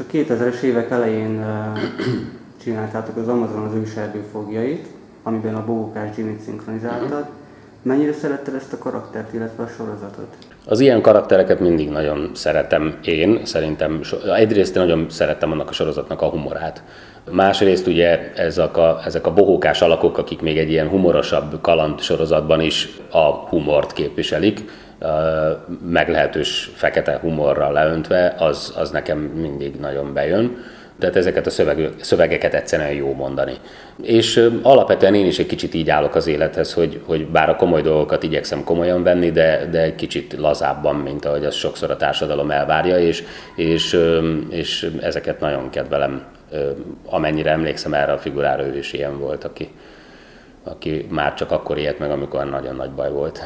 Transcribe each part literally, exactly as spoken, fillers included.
kétezres évek elején csináltátok az Amazon az őserdő fogjait, amiben a Bohókás Jimmy-t szinkronizáltad. Mennyire szeretted ezt a karaktert, illetve a sorozatot? Az ilyen karaktereket mindig nagyon szeretem én, szerintem egyrészt nagyon szerettem annak a sorozatnak a humorát. Másrészt ugye ezek a, ezek a bohókás alakok, akik még egy ilyen humorosabb kaland sorozatban is a humort képviselik, meglehetős fekete humorral leöntve, az, az nekem mindig nagyon bejön. Tehát ezeket a szöveg, szövegeket egyszerűen jó mondani. És alapvetően én is egy kicsit így állok az élethez, hogy, hogy bár a komoly dolgokat igyekszem komolyan venni, de, de egy kicsit lazábban, mint ahogy az sokszor a társadalom elvárja, és, és, és ezeket nagyon kedvelem. Amennyire emlékszem erre a figurára, ő is ilyen volt, aki, aki már csak akkor ilyet meg, amikor nagyon nagy baj volt.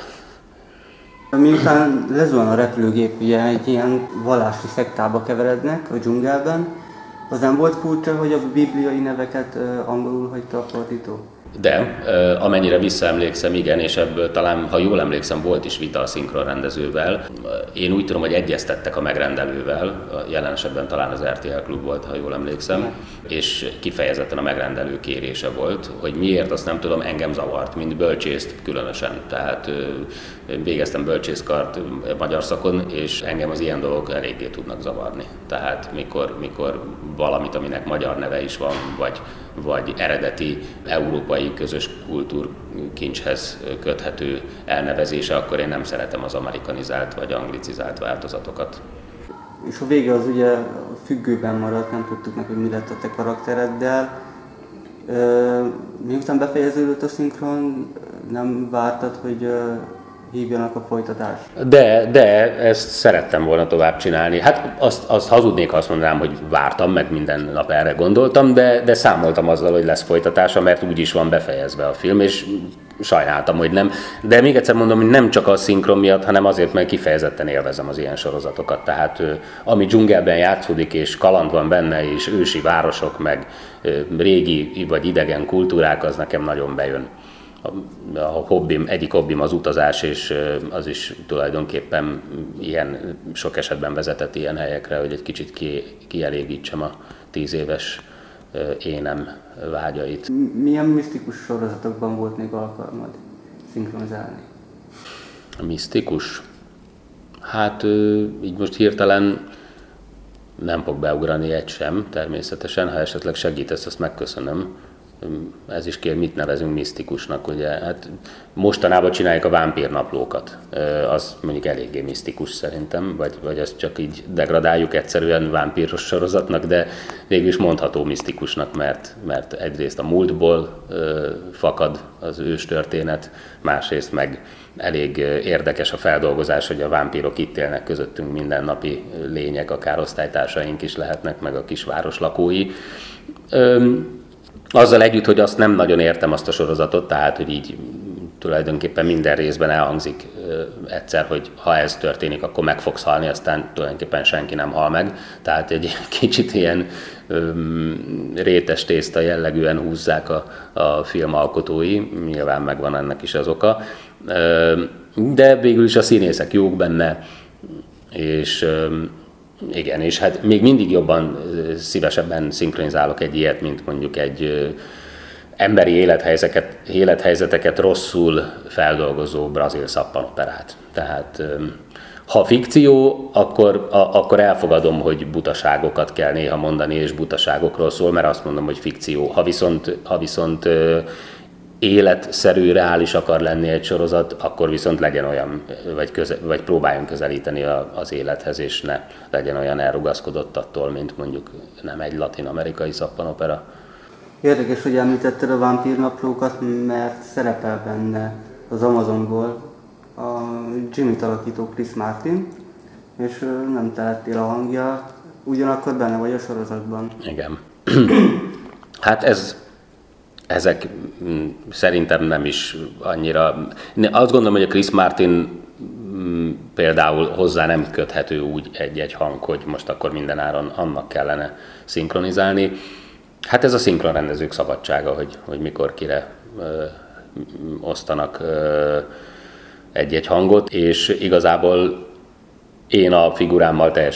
Miután lezuhan a repülőgép, ugye egy ilyen vallási szektába keverednek a dzsungelben, az nem volt furcsa, hogy a bibliai neveket uh, angolul hagyta a fordító? De, amennyire visszaemlékszem, igen, és ebből talán, ha jól emlékszem, volt is vita a szinkronrendezővel. Én úgy tudom, hogy egyeztettek a megrendelővel, jelen esetben talán az er té el Klub volt, ha jól emlékszem, és kifejezetten a megrendelő kérése volt, hogy miért, azt nem tudom, engem zavart, mint bölcsészt különösen. Tehát végeztem bölcsészkart magyar szakon, és engem az ilyen dolgok eléggé tudnak zavarni. Tehát mikor, mikor valamit, aminek magyar neve is van, vagy, vagy eredeti európai közös kultúrkincshez köthető elnevezése, akkor én nem szeretem az amerikanizált vagy anglicizált változatokat. És a vége az ugye függőben maradt, nem tudtuk meg, hogy mi lett a te karaktereddel. Miután befejeződött a szinkron, nem vártad, hogy hívjanak a folytatást? De, de ezt szerettem volna tovább csinálni. Hát azt, azt hazudnék, azt mondanám, hogy vártam, meg minden nap erre gondoltam, de, de számoltam azzal, hogy lesz folytatása, mert úgy is van befejezve a film, és sajnáltam, hogy nem. De még egyszer mondom, hogy nem csak a szinkron miatt, hanem azért, mert kifejezetten élvezem az ilyen sorozatokat. Tehát ami dzsungelben játszódik, és kaland van benne, és ősi városok, meg régi vagy idegen kultúrák, az nekem nagyon bejön. A hobbim, egyik hobbim az utazás, és az is tulajdonképpen ilyen, sok esetben vezetett ilyen helyekre, hogy egy kicsit ki, kielégítsem a tíz éves énem vágyait. Milyen misztikus sorozatokban volt még alkalmad szinkronizálni? Misztikus? Hát így most hirtelen nem fog beugrani egy sem, természetesen. Ha esetleg segítesz, azt megköszönöm. Ez is kér, mit nevezünk misztikusnak, ugye? Hát mostanában csinálják a vámpírnaplókat. Az mondjuk eléggé misztikus szerintem, vagy, vagy azt csak így degradáljuk egyszerűen vámpíros sorozatnak, de végül is mondható misztikusnak, mert, mert egyrészt a múltból fakad az őstörténet, másrészt meg elég érdekes a feldolgozás, hogy a vámpírok itt élnek közöttünk, mindennapi lények, akár osztálytársaink is lehetnek, meg a kisváros lakói. Azzal együtt, hogy azt nem nagyon értem azt a sorozatot, tehát, hogy így tulajdonképpen minden részben elhangzik egyszer, hogy ha ez történik, akkor meg fogsz halni, aztán tulajdonképpen senki nem hal meg. Tehát egy kicsit ilyen öm, rétes tészta jellegűen húzzák a, a filmalkotói, nyilván megvan ennek is az oka. De végül is a színészek jók benne, és öm, igen, és hát még mindig jobban szívesebben szinkronizálok egy ilyet, mint mondjuk egy emberi élethelyzeteket, élethelyzeteket rosszul feldolgozó brazil szappanoperát. Tehát ha fikció, akkor, a, akkor elfogadom, hogy butaságokat kell néha mondani, és butaságokról szól, mert azt mondom, hogy fikció. Ha viszont, ha viszont életszerű, reális akar lenni egy sorozat, akkor viszont legyen olyan, vagy, köze, vagy próbáljunk közelíteni a, az élethez, és ne legyen olyan elrugaszkodott attól, mint mondjuk nem egy latin-amerikai szappanopera. Érdekes, hogy említetted a vámpírnaplókat, mert szerepel benne az Amazonból a Jimmy-t alakító Chris Martin, és nem te lettél a hangja, ugyanakkor benne vagy a sorozatban. Igen. Hát ez... Ezek szerintem nem is annyira... Azt gondolom, hogy a Chris Martin például hozzá nem köthető úgy egy-egy hang, hogy most akkor mindenáron annak kellene szinkronizálni. Hát ez a szinkronrendezők szabadsága, hogy, hogy mikor kire ö, osztanak ö, egy-egy hangot, és igazából én a figurámmal teljesen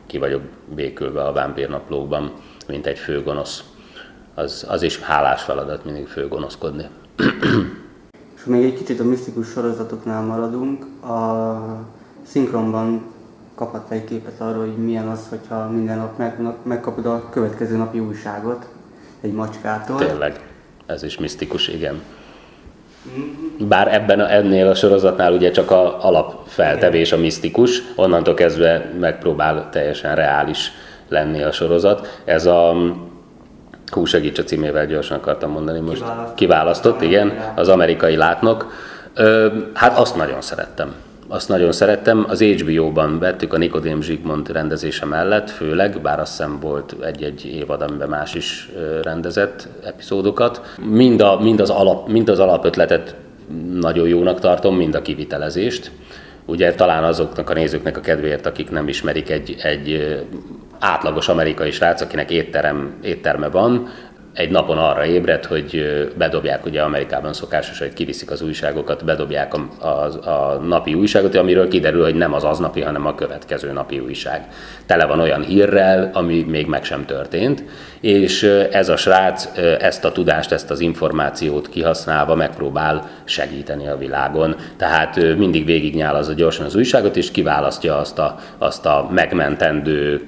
ki vagyok békülve a vámpírnaplókban, mint egy főgonosz. Az, az is hálás feladat mindig főgonoszkodni. És még egy kicsit a misztikus sorozatoknál maradunk. A szinkronban kapott egy képet arról, hogy milyen az, hogyha minden nap meg, megkapod a következő napi újságot egy macskától. Tényleg, ez is misztikus, igen. Bár ebben a, ennél a sorozatnál ugye csak a alapfeltevés a misztikus, onnantól kezdve megpróbál teljesen reális lenni a sorozat. Ez a Hú, segíts a címével, gyorsan akartam mondani most. Kiválasztott, Kiválasztott igen, az amerikai látnok. Ö, hát azt nagyon szerettem. Azt nagyon szerettem. Az há bé ó-ban vettük a Nikodém Zsigmond rendezése mellett, főleg, bár azt hiszem volt egy-egy évad, amiben más is rendezett epizódokat. Mind, a, mind, az, alap, mind az alapötletet nagyon jónak tartom, mind a kivitelezést. Ugye talán azoknak a nézőknek a kedvéért, akik nem ismerik, egy, egy átlagos amerikai srác, akinek étterem, étterme van, egy napon arra ébred, hogy bedobják, ugye Amerikában szokásos, hogy kiviszik az újságokat, bedobják a, a, a napi újságot, amiről kiderül, hogy nem az aznapi, hanem a következő napi újság. Tele van olyan hírrel, ami még meg sem történt, és ez a srác ezt a tudást, ezt az információt kihasználva megpróbál segíteni a világon. Tehát mindig végignyálazza gyorsan az újságot, és kiválasztja azt a, azt a megmentendő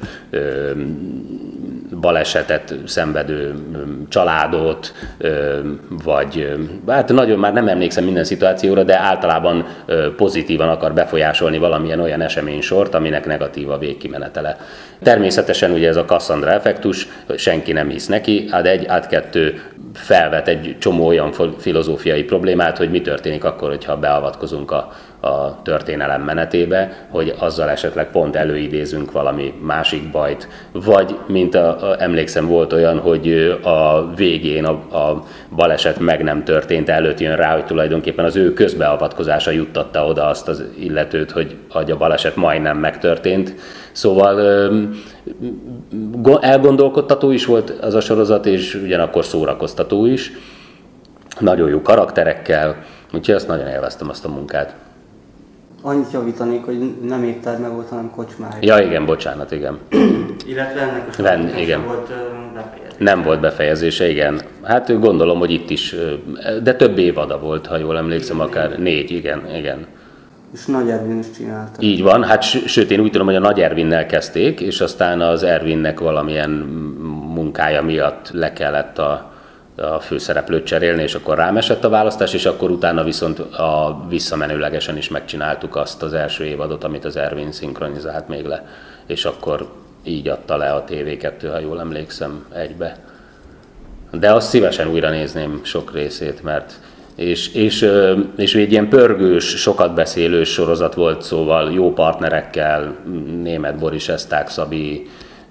balesetet szenvedő családot, vagy hát nagyon már nem emlékszem minden szituációra, de általában pozitívan akar befolyásolni valamilyen olyan eseménysort, aminek negatív a végkimenetele. Természetesen ugye ez a Cassandra effektus, senki nem hisz neki, át egy, át kettő felvet egy csomó olyan filozófiai problémát, hogy mi történik akkor, hogyha beavatkozunk a, a történelem menetébe, hogy azzal esetleg pont előidézünk valami másik bajt, vagy mint a, a, emlékszem volt olyan, hogy a végén a, a baleset meg nem történt, előtt jön rá, hogy tulajdonképpen az ő közbeavatkozása juttatta oda azt az illetőt, hogy, hogy a baleset majdnem megtörtént. Szóval elgondolkodtató is volt az a sorozat, és ugyanakkor szórakoztató is. Nagyon jó karakterekkel, úgyhogy azt nagyon élveztem, azt a munkát. Annyit javítanék, hogy nem étterme volt, hanem kocsmája. Ja igen, bocsánat, igen. Illetve ennek a sorozatnak igen. volt befejezése. Nem volt befejezése, igen. Hát gondolom, hogy itt is, de több évada volt, ha jól emlékszem, akár négy, igen, igen. És Nagy Ervin is csinálta. Így van, hát sőt én úgy tudom, hogy a Nagy Ervinnel kezdték, és aztán az Ervinnek valamilyen munkája miatt le kellett a, a főszereplőt cserélni, és akkor rám esett a választás, és akkor utána viszont a visszamenőlegesen is megcsináltuk azt az első évadot, amit az Ervin szinkronizált még le, és akkor így adta le a té vé kettő, ha jól emlékszem, egybe. De azt szívesen újra nézném sok részét, mert És, és, és egy ilyen pörgős, sokat beszélős sorozat volt, szóval jó partnerekkel, német Boris Esták Szabi,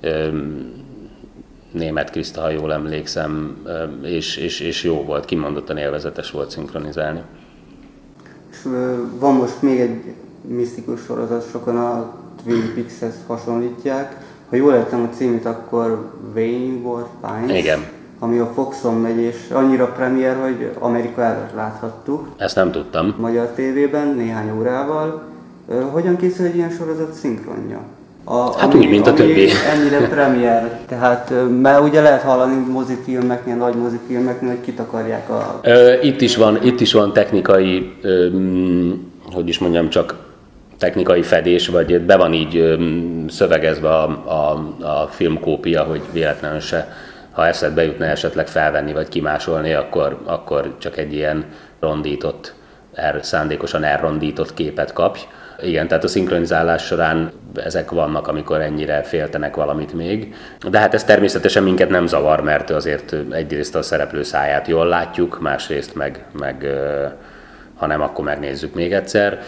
német Kriszta, ha jól emlékszem, és, és, és jó volt, kimondottan élvezetes volt szinkronizálni. És van most még egy misztikus sorozat, sokan a Twin Peaks-hez hasonlítják. Ha jól értem a címét, akkor Wayward Pines. Igen. Ami a Foxon megy, és annyira premier, hogy Amerika előtt láthattuk. Ezt nem tudtam. Magyar tévében néhány órával. Hogyan készül egy ilyen sorozat szinkronja? A, hát ami, úgy, mint a többi. Ennyire premier. Tehát, mert ugye lehet hallani mozifilmeknél, nagy mozifilmeknél, hogy kitakarják a... Itt is van, itt is van technikai, hogy is mondjam, csak technikai fedés, vagy be van így szövegezve a, a, a filmkópia, hogy véletlenül se, ha eszedbe jutna esetleg felvenni vagy kimásolni, akkor, akkor csak egy ilyen rondított, er, szándékosan elrondított képet kapj. Igen, tehát a szinkronizálás során ezek vannak, amikor ennyire féltenek valamit még. De hát ez természetesen minket nem zavar, mert azért egyrészt a szereplő száját jól látjuk, másrészt meg, meg ha nem, akkor megnézzük még egyszer.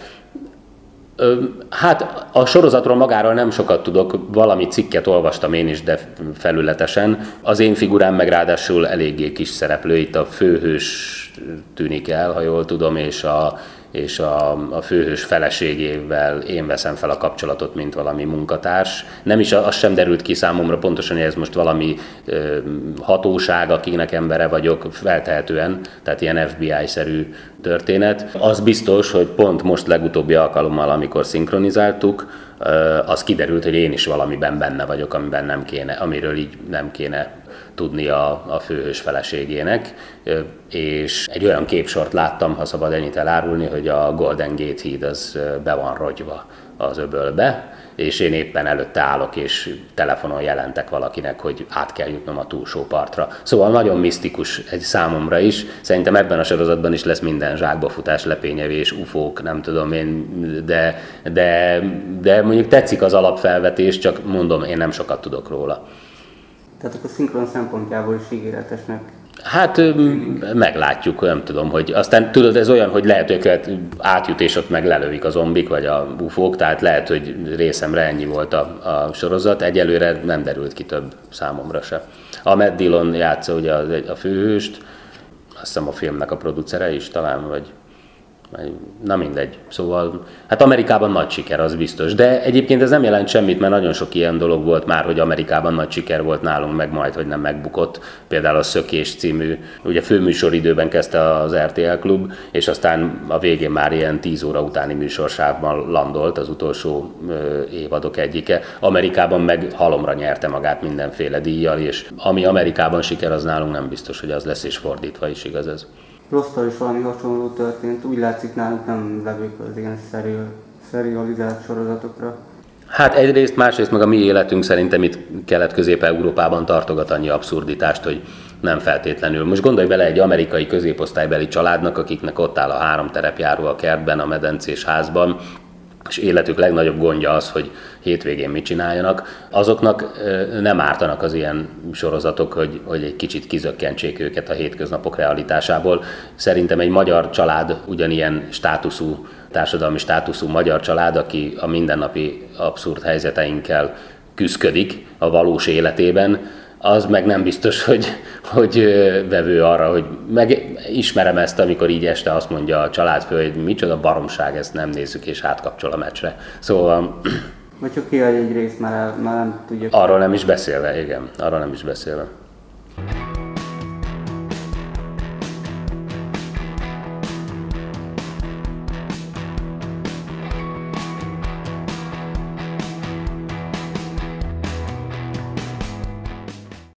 Hát a sorozatról magáról nem sokat tudok, valami cikket olvastam én is, de felületesen. Az én figurám meg ráadásul eléggé kis szereplő, itt a főhős tűnik el, ha jól tudom, és a, és a, a főhős feleségével én veszem fel a kapcsolatot, mint valami munkatárs. Nem is, az sem derült ki számomra pontosan, hogy ez most valami ö, hatóság, akinek embere vagyok, feltehetően, tehát ilyen ef bé i-szerű történet. Az biztos, hogy pont most legutóbbi alkalommal, amikor szinkronizáltuk, az kiderült, hogy én is valamiben benne vagyok, amiben nem kéne, amiről így nem kéne tudni a, a főhős feleségének, és egy olyan képsort láttam, ha szabad ennyit elárulni, hogy a Golden Gate híd az be van rogyva az öbölbe, és én éppen előtte állok, és telefonon jelentek valakinek, hogy át kell jutnom a túlsó partra. Szóval nagyon misztikus egy számomra is. Szerintem ebben a sorozatban is lesz minden zsákbafutás, lepényevés, ufók, nem tudom én, de, de, de mondjuk tetszik az alapfelvetés, csak mondom, én nem sokat tudok róla. Tehát akkor szinkron szempontjából is ígéretesnek. Hát meglátjuk, nem tudom, hogy aztán tudod, ez olyan, hogy lehet, hogy átjut és ott meg lelövik a zombik, vagy a bufók, tehát lehet, hogy részemre ennyi volt a, a sorozat, egyelőre nem derült ki több számomra se. A Matt Dillon játsza ugye a, a főhőst, azt hiszem a filmnek a producere is talán, vagy na mindegy. Szóval, hát Amerikában nagy siker, az biztos. De egyébként ez nem jelent semmit, mert nagyon sok ilyen dolog volt már, hogy Amerikában nagy siker volt, nálunk meg majd, hogy nem megbukott. Például a Szökés című, ugye főműsoridőben kezdte az er té el Klub, és aztán a végén már ilyen tíz óra utáni műsorsávban landolt az utolsó ö, évadok egyike. Amerikában meg halomra nyerte magát mindenféle díjjal, és ami Amerikában siker, az nálunk nem biztos, hogy az lesz, és fordítva is igaz ez. Rossztal is valami hasonló történt, úgy látszik náluk nem levők az ilyen szerializált sorozatokra. Hát egyrészt, másrészt meg a mi életünk szerintem itt Kelet-Közép-Európában tartogat annyi abszurditást, hogy nem feltétlenül. Most gondolj bele egy amerikai középosztálybeli családnak, akiknek ott áll a három terepjáró a kertben, a medencés házban, és életük legnagyobb gondja az, hogy hétvégén mit csináljanak, azoknak nem ártanak az ilyen sorozatok, hogy, hogy egy kicsit kizökkentsék őket a hétköznapok realitásából. Szerintem egy magyar család, ugyanilyen státuszú, társadalmi státuszú magyar család, aki a mindennapi abszurd helyzeteinkkel küszködik a valós életében, az meg nem biztos, hogy, hogy vevő arra, hogy megismerem ezt, amikor így este azt mondja a családfő, hogy micsoda baromság, ezt nem nézzük, és átkapcsol a meccsre. Szóval... Vagy csak kihagy egy részt, már, már nem tudja. Arról nem is beszélve, igen, arról nem is beszélve.